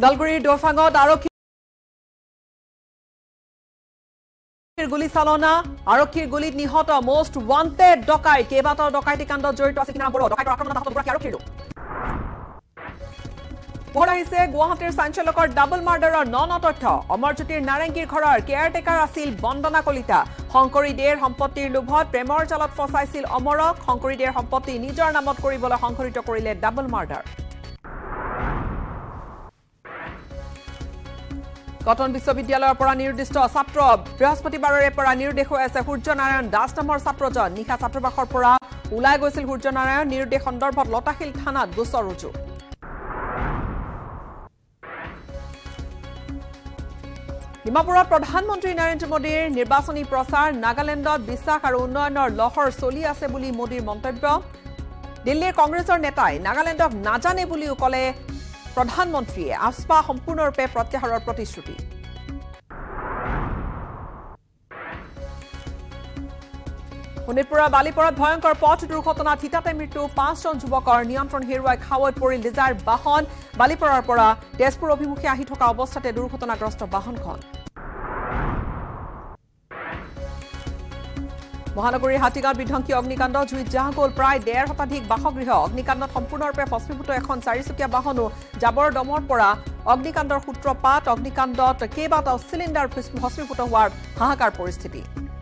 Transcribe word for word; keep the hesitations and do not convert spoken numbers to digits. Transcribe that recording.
Udalguri Dofangot Arokhi Guli Salona, Arokhi Gulit Nihota, most wanted Dokai, Kebato Dokai Kando Joy Tosikina Boro, Dokai Arokhi. What I say, Guwahati Sanchalokor double murder or non autotho, Omarchutir Narangi Korar, caretaker Asil, Bandana Kalita, Honkori Dare, Hompoti Lubhot, Premor Chalot Fosasil Omorok, Honkori Dare Hompoti, Nijar Namot Koribola, Honkori Tokorile, double murder. Cotton Biswavidyalor পৰা নিৰ্দিষ্ট ছাত্ৰ বৃহস্পতিবাৰৰে পৰা নিৰ্দেশ হৈ আছে সূৰ্যনাৰায়ণ দাস নামৰ ছাত্ৰজন নিখা ছাত্ৰবাসৰ পৰা ওলাই গৈছিল সূৰ্যনাৰায়ণ নিৰ্দেশ সন্দৰ্ভত লতাশিল থানাত গোচৰ ৰুজু ডিমাপুৰত প্ৰধানমন্ত্ৰী নৰেন্দ্ৰ মোদীৰ নিৰ্বাচনী প্ৰচাৰ নাগালেণ্ডত বিশ্বাস আৰু উন্নয়নৰ লহৰ চলি আছে বুলি মোদীৰ মন্তব্য দিল্লীৰ কংগ্ৰেছৰ নেতাই নাগালেণ্ডক নাজানে বুলিও কলে প্ৰধানমন্ত্ৰীয়ে আস্পা সম্পূৰ্ণৰূপে প্ৰত্যাহাৰৰ প্ৰতিশ্ৰুতি শোণিতপুৰৰ বালিপৰাত ভয়ংকৰ পথ দুৰ্ঘটনাত হিতাতে মৃত্যু পাঁচজন যুৱকৰ নিয়ন্ত্ৰণ হেৰুৱাই খাৱৈত পৰিল ডিজাৰ বাহন বালিপৰাৰ পৰা তেজপুৰ অভিমুখে আহি থকা অৱস্থাতে দুৰ্ঘটনাগ্ৰস্ত বাহনখন মহানগৰীৰ হাতীগাঁৱত বিধ্বংসী অগ্নিকাণ্ড জুইত জাহ গ'ল প্ৰায় ডেৰ শতাধিক বাসগৃহ অগ্নিকাণ্ডত সম্পূৰ্ণৰূপে ভস্মীভূত এখন চাৰিচকীয়া বাহনো জাবৰ দমৰ পৰা অগ্নিকাণ্ডৰ সূত্ৰপাত অগ্নিকাণ্ডত কেইবাটাও চিলিণ্ডাৰ ভস্মীভূত হোৱাৰ হাহাকাৰ পৰিস্থিতি